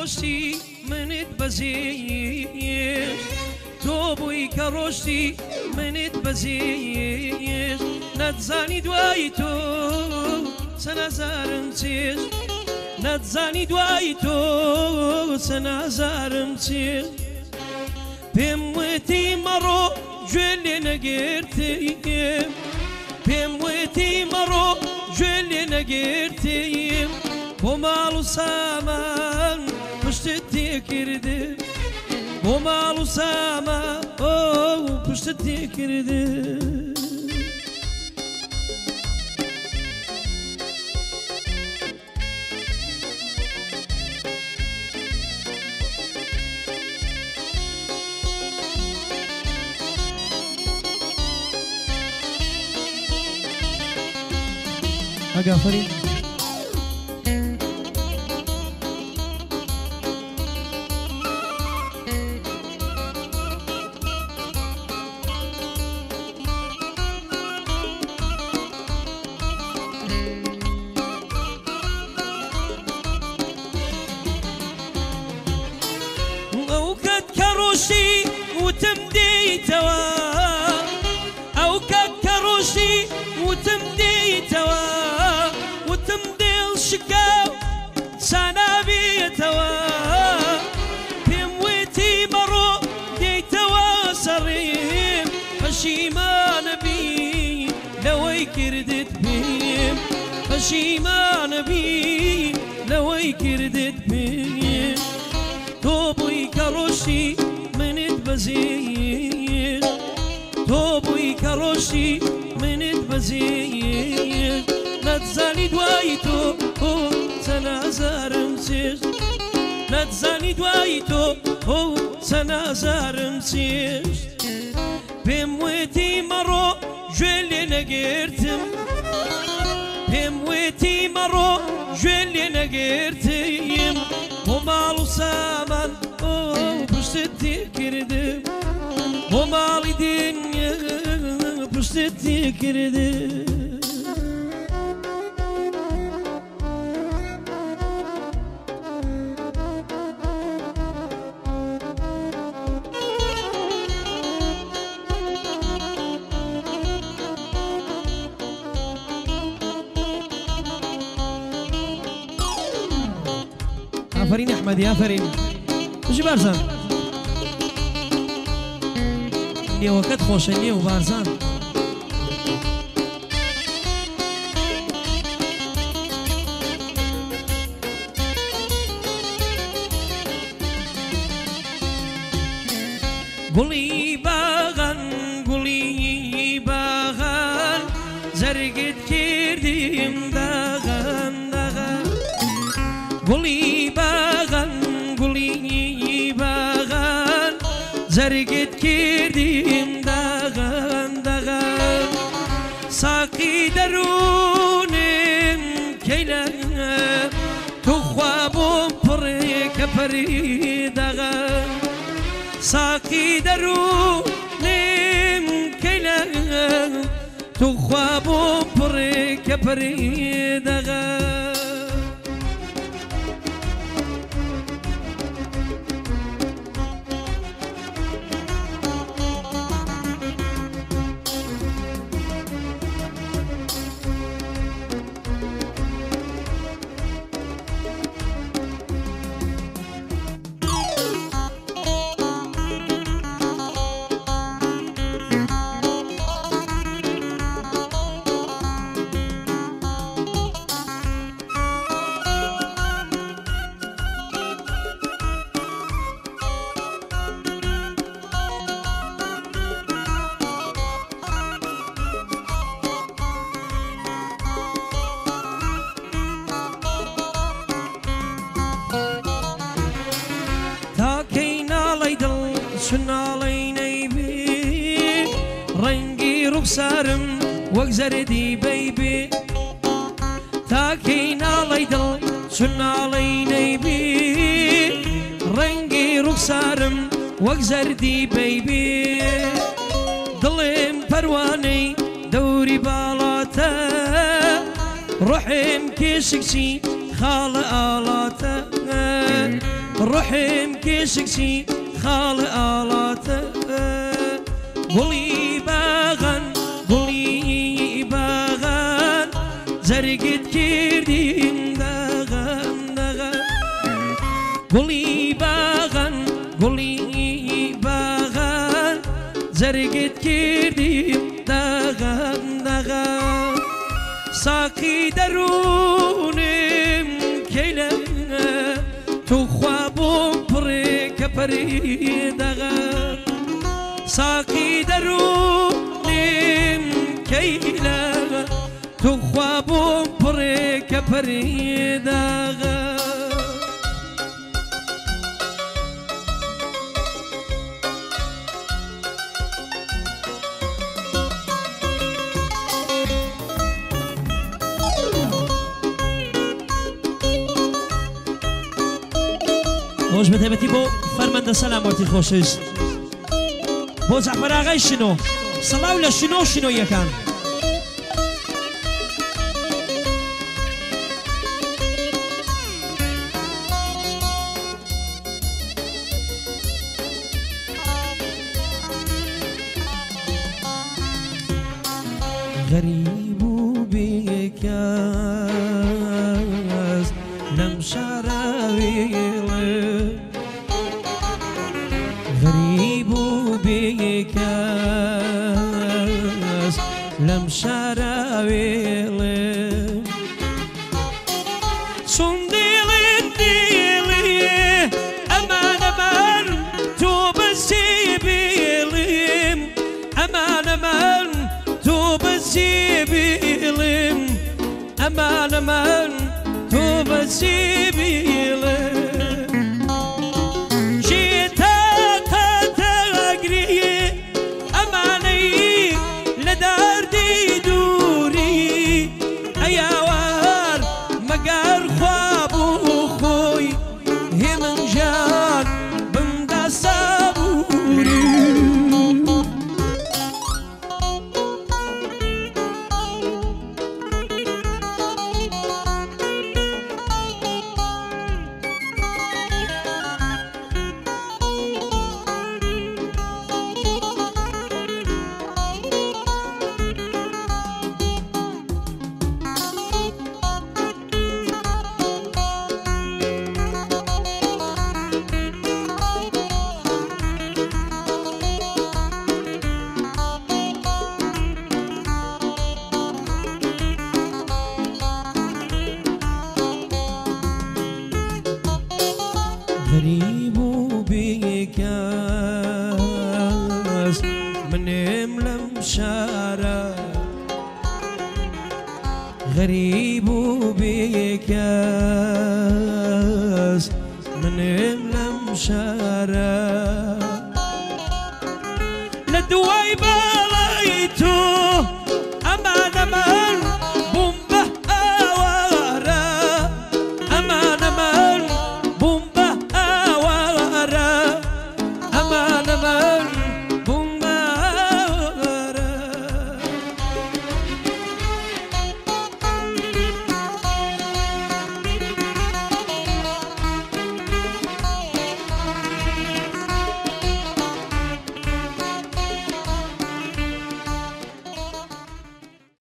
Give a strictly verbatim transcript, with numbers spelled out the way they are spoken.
كروشتي منت بزيش توبوي كروشتي منت بزيش نتزاني دوايتو سنازارم تيش نتزاني دوايتو سنازارم تيش بموتي مرو جولي نقرتي بموتي مرو جولي نقرتي ومالو سامان پشتتی کرده ومالو سامان او پشتتی کرده آفرین او كد كروشي وتمدي توا او كد كروشي وتمدي توا شكاو سنابي توا بموتي مرو دي توا سريم خشيمان بي لوي كردت بيم خشيمان بي لوي كردت بيم توبوي كروشي منت بزيش توبوي كروشي منت بزيش نتزاني دوايتو هو سنازارم سيش نتزاني دوايتو هو سنازارم سيش بموتي مرو جولي نقرتم بموتي مرو جولي نقرتم ومالو سامان او بشتتي كردم ومالي دنيا بشتتي كردم آفرین احمدی آفرین بجی بارزان نیوەکەت خۆشە نێو بارزان گوڵی باغان گوڵی باغان زەرگت کردیم داغان داغان گوڵی باغان گوڵی باغان زەرگت کردیم داغان داغان ساقی دەروونم کەیلە توخوا بۆم پڕێ کە پەری داغان ساقي درونم كيلا تخوابو بريك بريدغا سناليني بي رنگي رخسارم وقزردي بيبي تاكينا ليدل سناليني بي رنگي رخسارم وقزردي بيبي ظلم پرواني دوري بالاتا روحم كشكسي خال آلاتا روحم كشكشي خال آلاته قولي باغن قولي باغن زرقت كردين داغن داغن قولي باغن قولي باغن زرقت كردين داغن داغن ساقي درونم كيلم تخوابم بريك بريد داغن ساقي درونم كيلا تخوابم بريك بريد داغن خوش بتهبتی بو فرمانده سلامتی خوشش بو زعفر آقای شنو صلاو لشنو شنو یکن غريب بك لم شراوي غريب بك لم شراوي صنديل الديلي أمان أمان توب السبيلم أمان أمان توب السبيلم أمان أمان توب السبيلم غريب بك من لم شارع غريب بك من لم شارع لدواي بلايتو أمان أمان